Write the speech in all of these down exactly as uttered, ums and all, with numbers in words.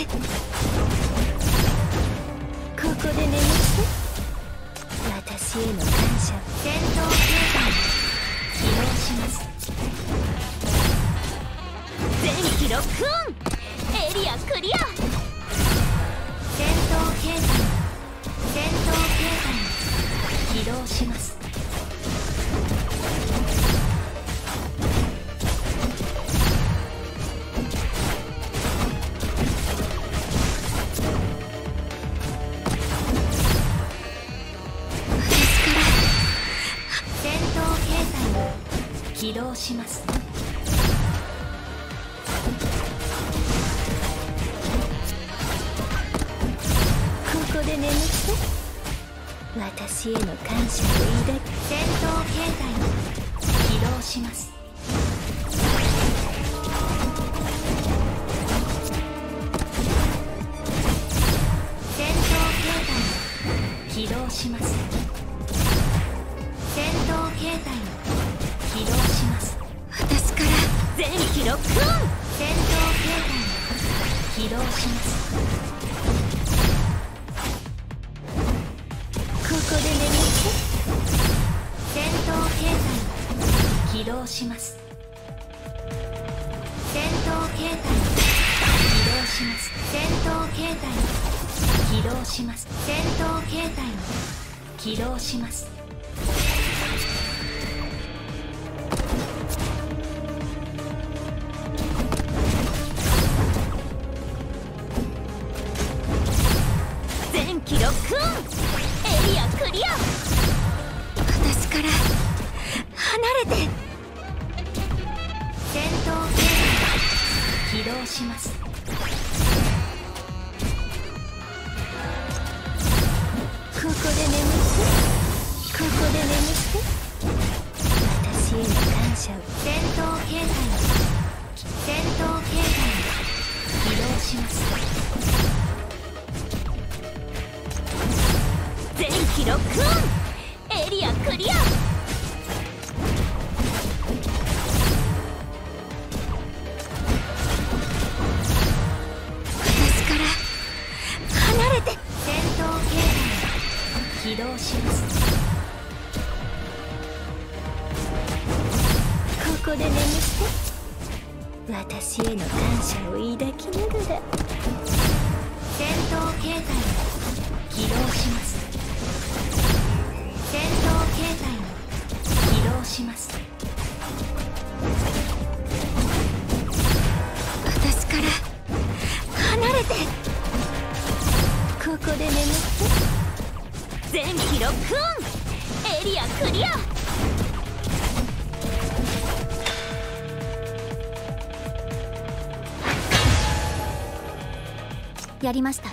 て。ここで眠って私への感謝。戦闘形態起動します。全機ロックオン。エリアクリア。戦闘形態戦闘形態起動します。起動します。ここで眠って私への感謝を抱き。戦闘形態起動します。戦闘形態起動します。戦闘形態起動します。私から全機ロックオン。戦闘形態起動します。ここで眠って戦闘形態起動します。戦闘形態起動します。戦闘形態起動します。戦闘形態起動します。ロックオン。エリアクリア。私から離れて。戦闘形態起動します。ここで眠ってここで眠って私への感謝を。戦闘形態戦闘形態起動します。全機ロックオン。エリアクリア。私から離れて。戦闘形態起動します。ここで眠って私への感謝を抱きながら。戦闘形態起動します。戦闘形態起動します。私から離れて。ここで眠って全機ロックオン。エリアクリア。やりました。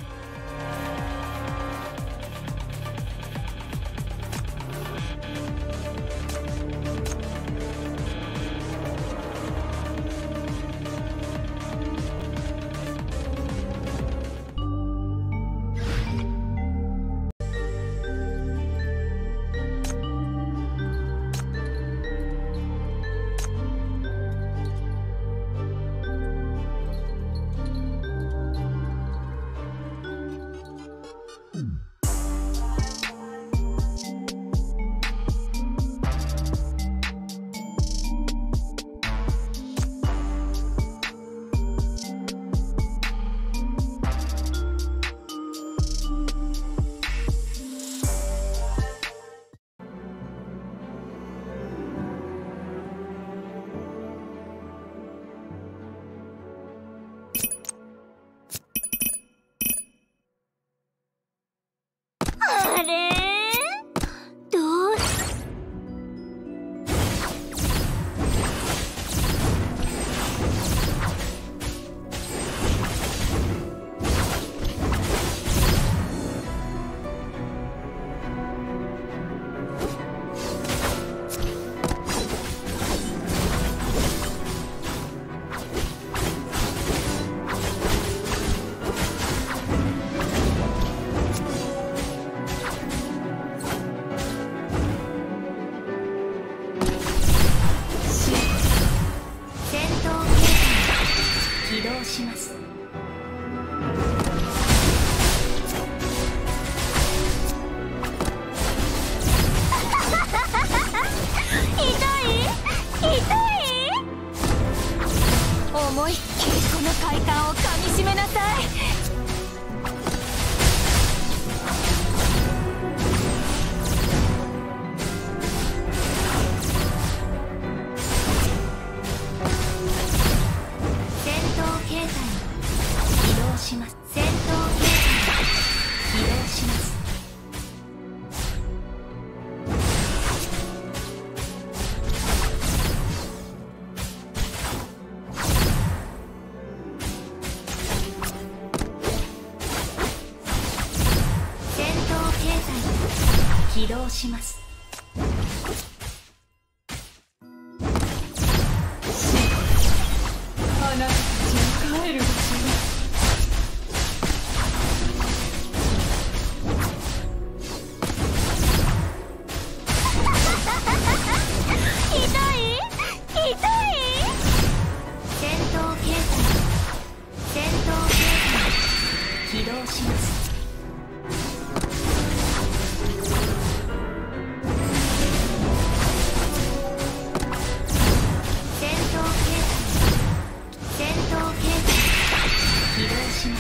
します。 あなたたちの帰る場所は起動します。戦闘形態戦闘形態起動します。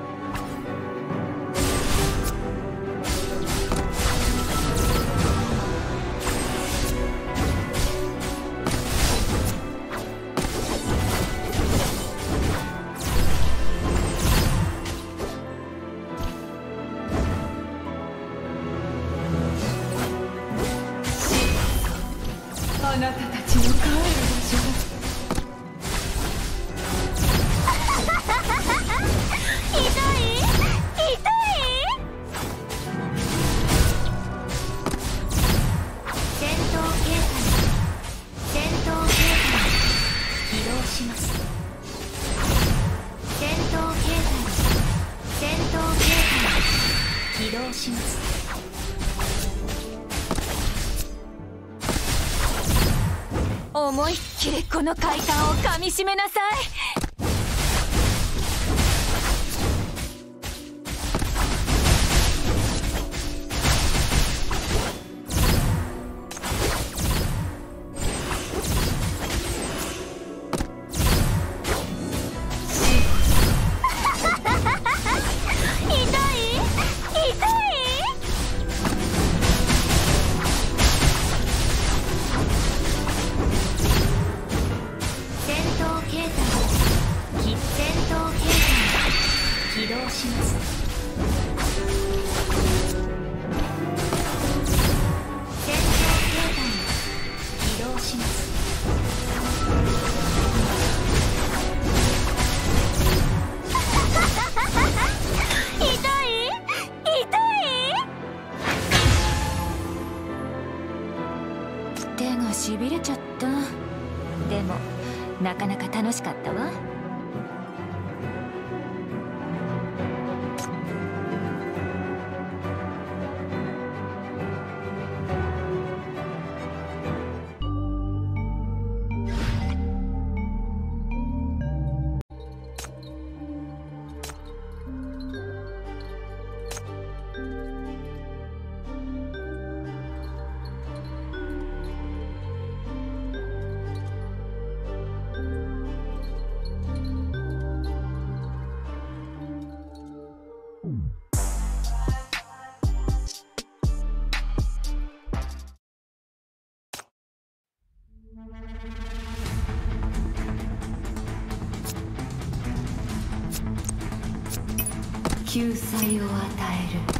あなたたちの帰る場所だ。 痛い痛い。戦闘形態戦闘形態起動します。戦闘形態戦闘形態起動します。思いっきりこの快感をかみしめなさい。起動します。戦闘形態起動します。痛い痛い。手がしびれちゃった。でもなかなか楽しかったわ。救済を与える。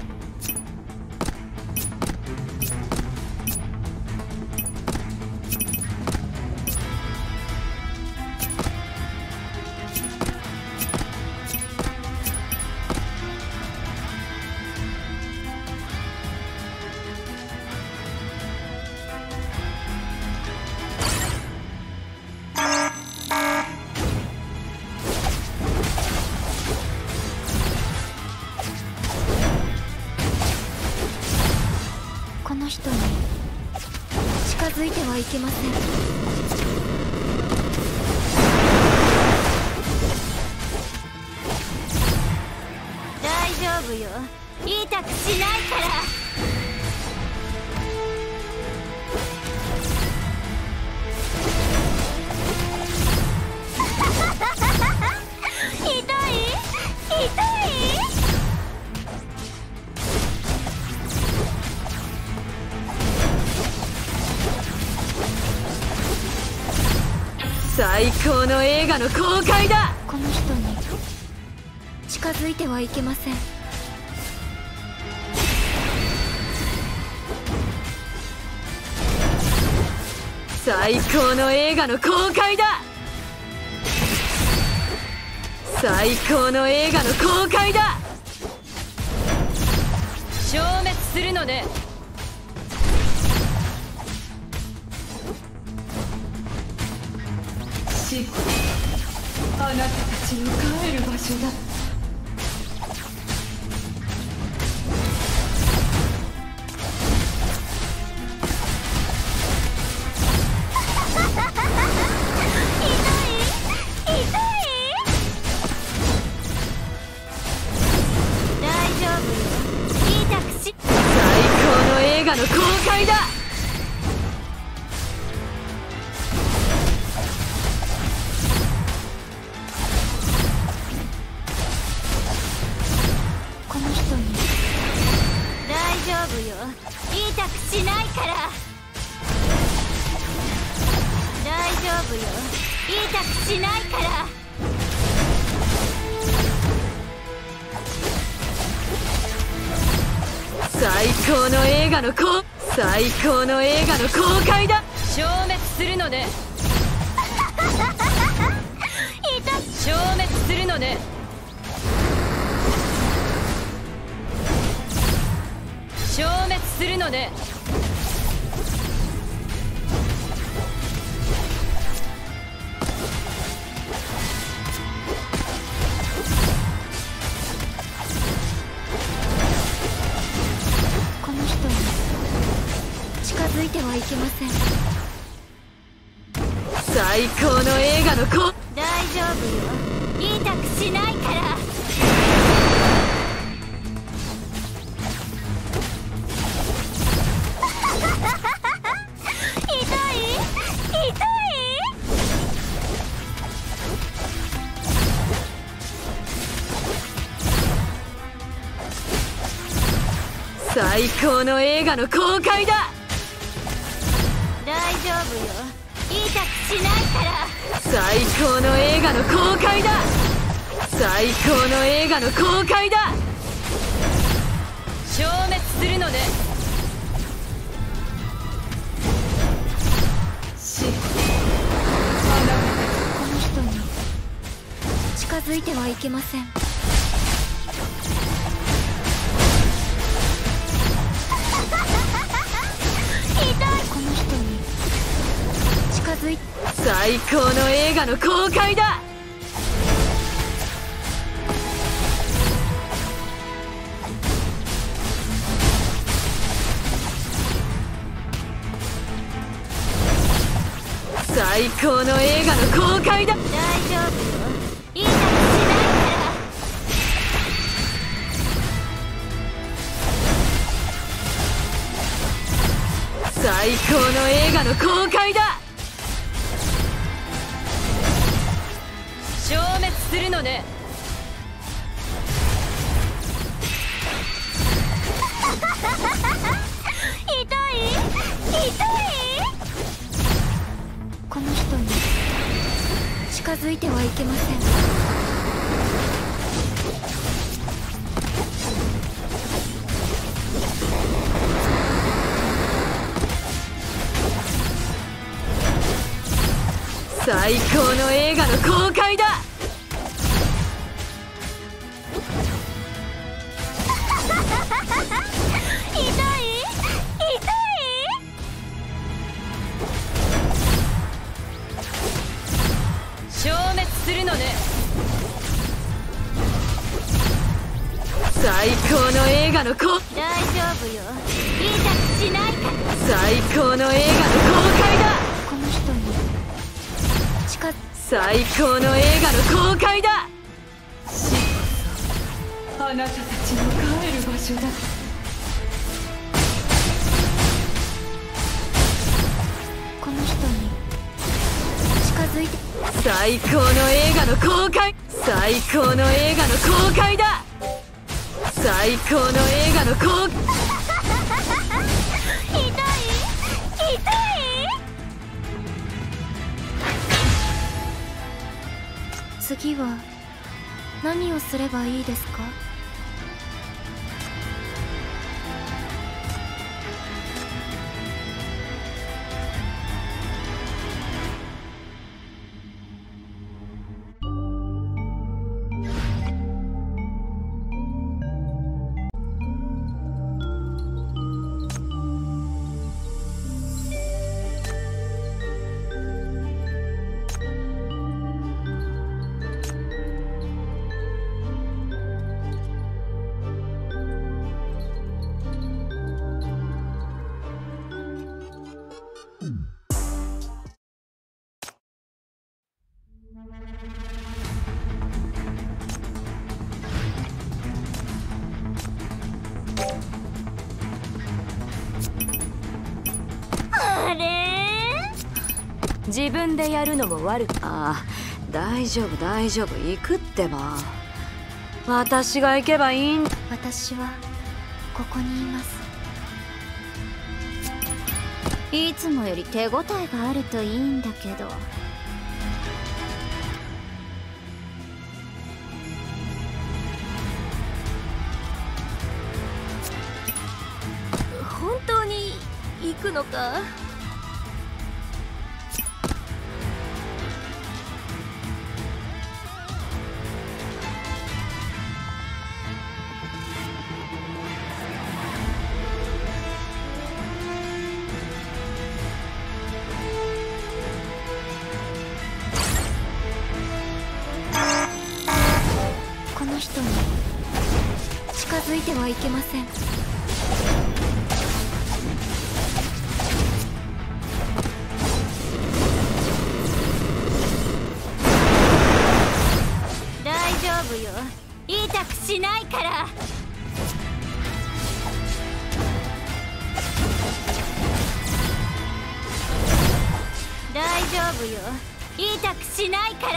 この人に近づいてはいけません。大丈夫よ、痛くしないから。痛い痛い。 最高の映画の公開だ。 この人に近づいてはいけません。 最高の映画の公開だ。最高の映画の公開だ。消滅するのね。 死こそあなたたちの帰る場所だ。映画の公開だ。 この人に大丈夫よ、痛くしないから。大丈夫よ、痛くしないから。 最高の映画の公最高の映画の公開だ。消滅するのね消滅するのね消滅するのね。 近づいてはいけません。 最高の映画の子。 大丈夫よ、痛くしないから。痛い痛い。 最高の映画の公開だ。 大丈夫よ、痛くしないから。 最高の映画の公開だ。最高の映画の公開だ。消滅するのね。死この人に近づいてはいけません。この人に近づいて。 最高の映画の公開だ。最高の映画の公開だ。 大丈夫よ、痛くしないから。 最高の映画の公開だ。消滅するのね。 痛い痛い。この人に近づいてはいけません。 最高の映画の公開だ。 痛い痛い。 消滅するのね。最高の映画の公。 大丈夫よ、痛くしないから。 最高の映画の公開だ。 この人に近づ。 最高の映画の公開だ。死こそあなたたちの帰る場所だ。 この人に近づいて。 最高の映画の公開。最高の映画の公開だ。最高の映画の公開。 痛い痛い。次は何をすればいいですか？ 自分でやるのも悪く。ああ、大丈夫大丈夫、行くってば。私が行けばいいん。 私はここにいます。いつもより手応えがあるといいんだけど。 本当に行くのか？ この人に近づいてはいけません。大丈夫よ、痛くしないから。大丈夫よ、痛くしないから。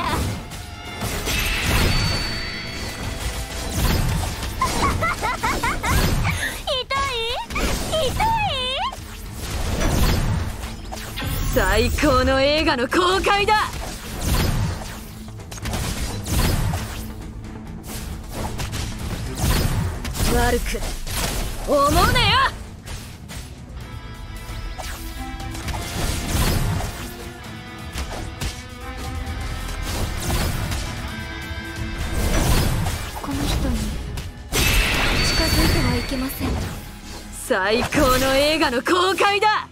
最高の映画の公開だ。悪く思うねよ。 この人に近づいてはいけません。 最高の映画の公開だ。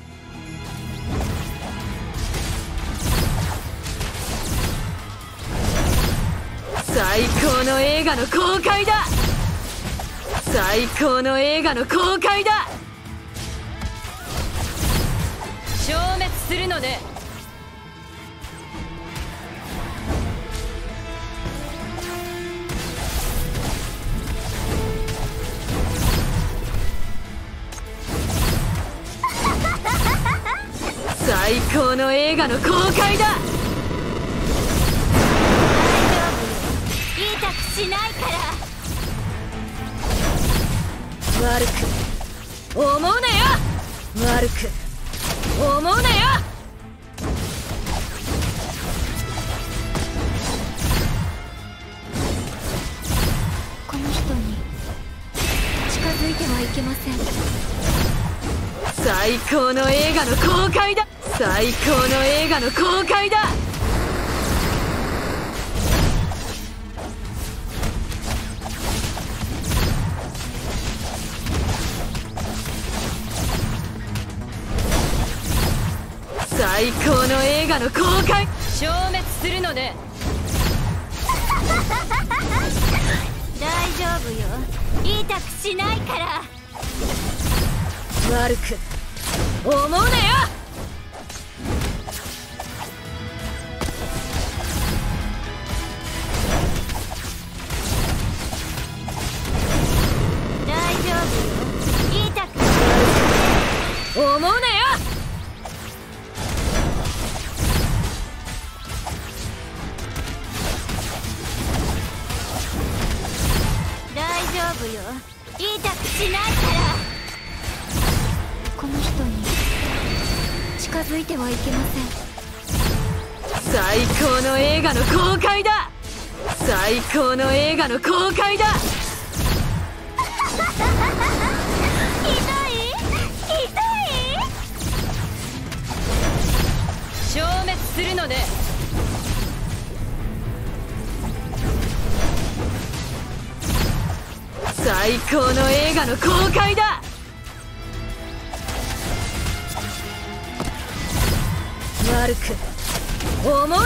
最高の映画の公開だ。最高の映画の公開だ。消滅するのね。最高の映画の公開だ。 痛くしないから。 悪く思うねよ。悪く思うねよ。 この人に近づいてはいけません。 最高の映画の公開だ。最高の映画の公開だ。最高の映画の公開。消滅するのね。 大丈夫よ、痛くしないから。 悪く思うねよ。 大丈夫よ、痛く思うねよ。 大丈夫よ、痛くしないから。この人に近づいてはいけません。 最高の映画の公開だ。最高の映画の公開だ。 痛い痛い。 消滅するのね。最高の映画の公開だ。悪く思うねよ。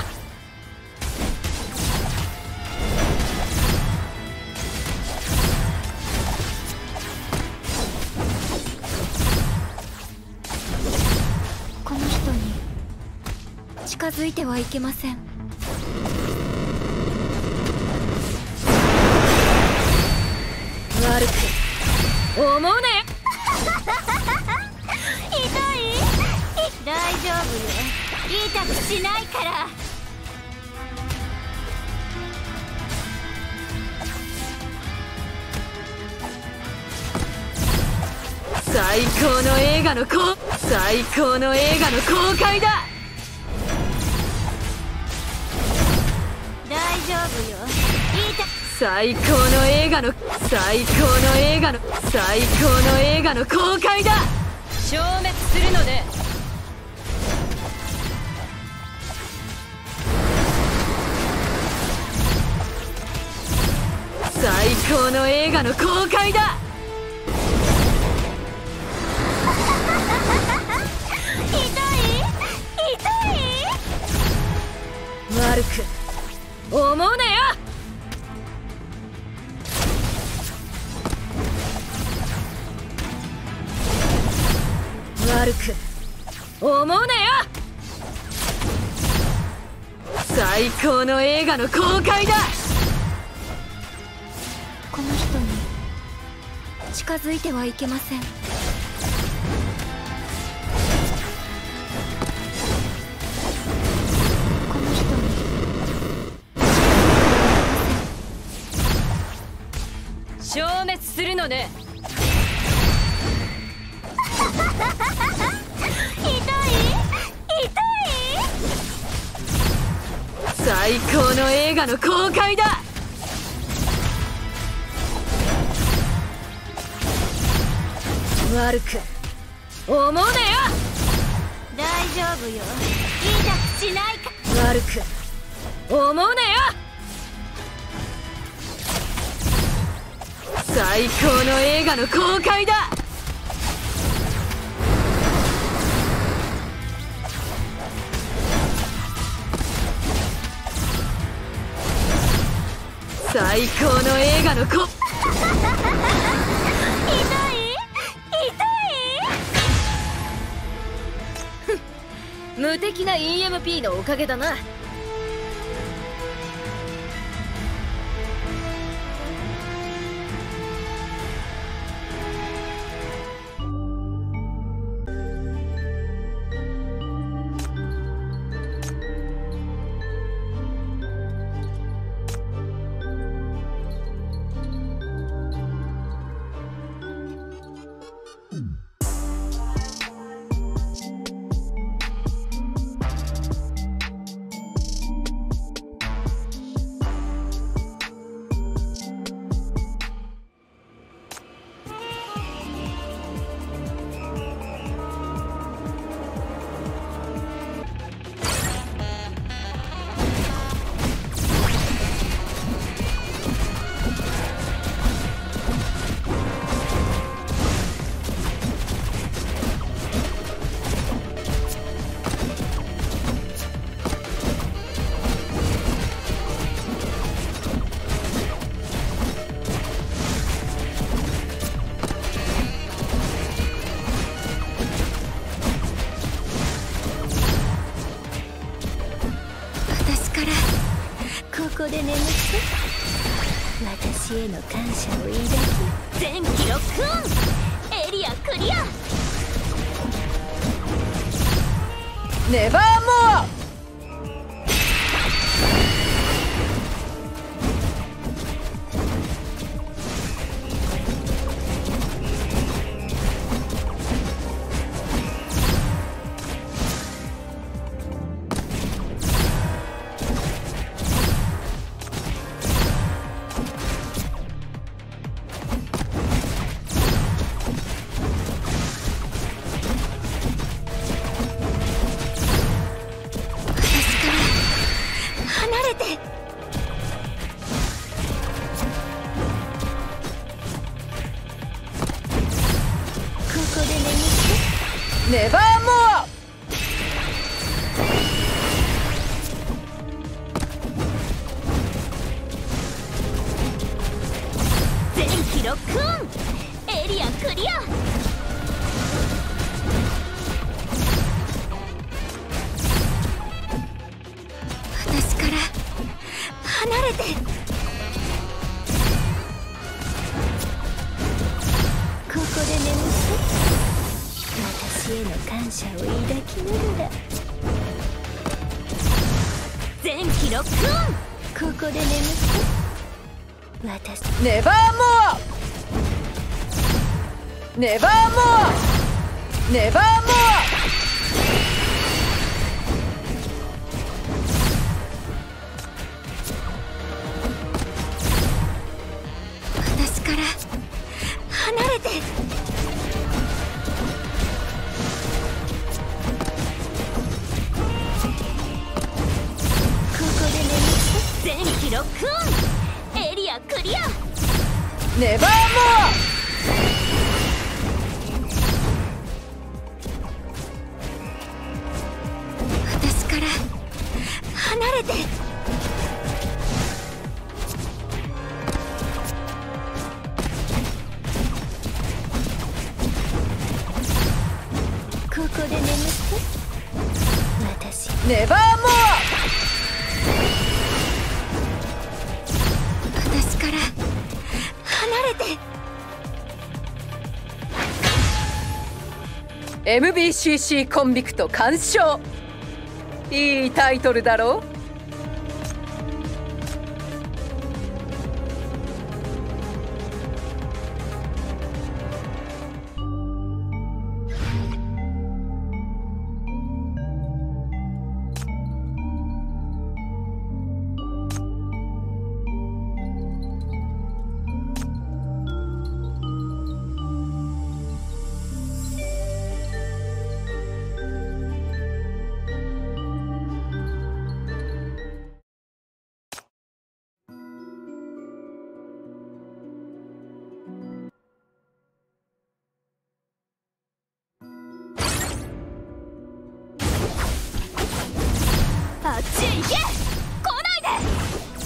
この人に近づいてはいけません。 悪く思うね。 痛い。大丈夫よ、痛から。 最高の映画のこ最高の映画の公開だ。 大丈夫よ。いいた最高の映画の最高の映画の最高の映画の公開だ。消滅するのね。最高の映画の公開だ。 痛い痛い。 悪く思うなよ。悪く思うなよ。最高の映画の公開だ。 この人に近づいてはいけません。この人に消滅するのね。 痛い痛い。 最高の映画の公開だ。悪く思うなよ。 大丈夫よ。痛くしないか。 悪く思うなよ。最高の映画の公開だ。最高の映画のこ痛い痛い。 無敵な イーエムピー のおかげだな。 ここで眠って私への感謝を抱き、全記録エリアクリア。 ネバーモア。ネバーモア。 全記録エリアクリア。私から離れて。ここで眠って私への感謝を抱きながら。 電気ロックオン。ここで眠って私。 ネバーモアネバーモアネバーモア。 私から離れて。ここで眠って電気ロックオン。エリアクリア。 ネバーモア。 私から離れて。ここで眠って私。 ネバーモア。 私から離れて。 エムビーシーシー コンビクト完勝。いいタイトルだろう。 あっちへ行け。来ないで。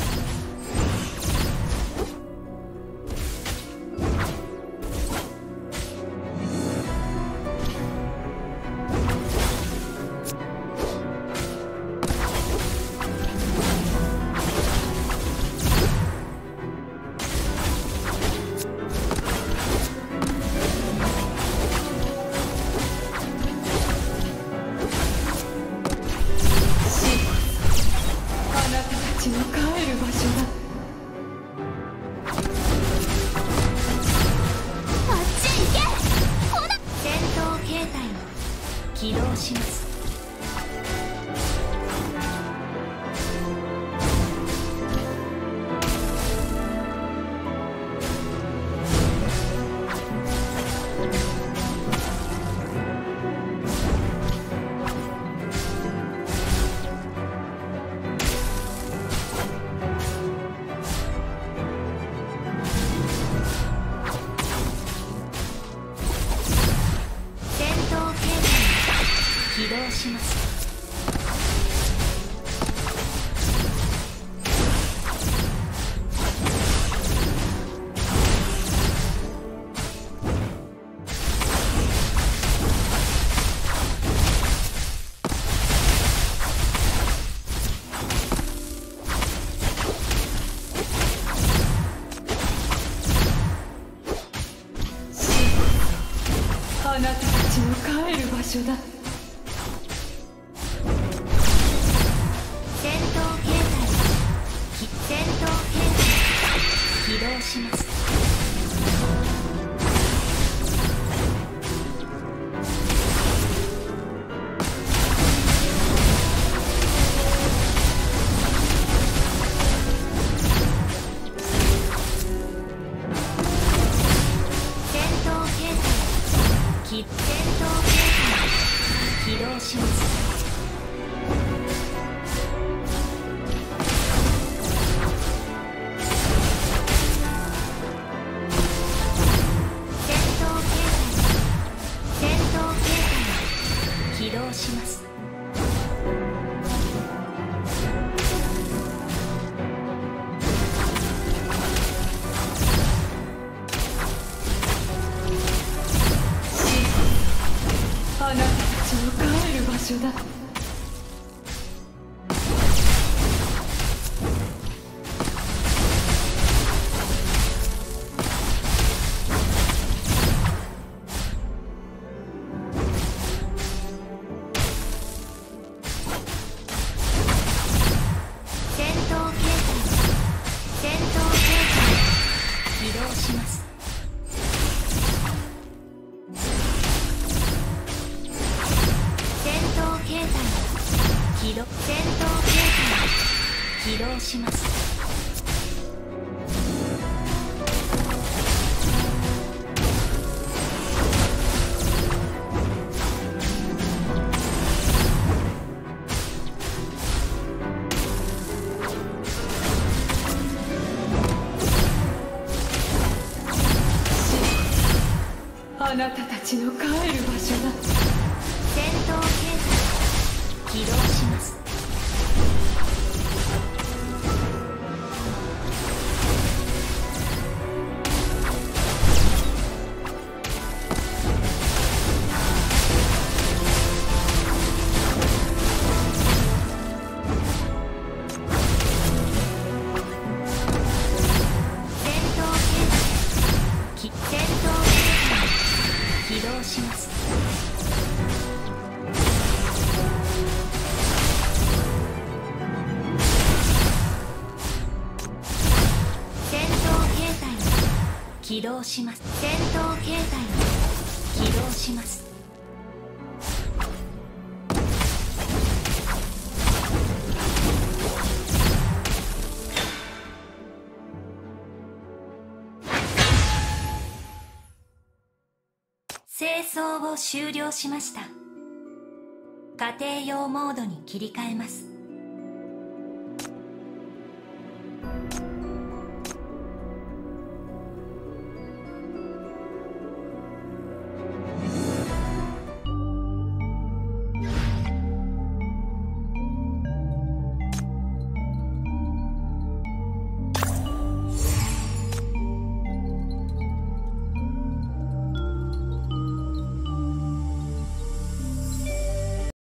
起動します。起動します。 あなたたちの帰る場所だ。 戦闘形態戦闘形態起動します。戦闘形態戦闘形態起動します。起動します。 あなたたちの帰る場所だ。 起動します。 あなたたちの帰る場所だ。 戦闘形態起動します。戦闘形態き戦闘起動します。戦闘形態起動します。戦闘形態起動します。清掃を終了しました。家庭用モードに切り替えます。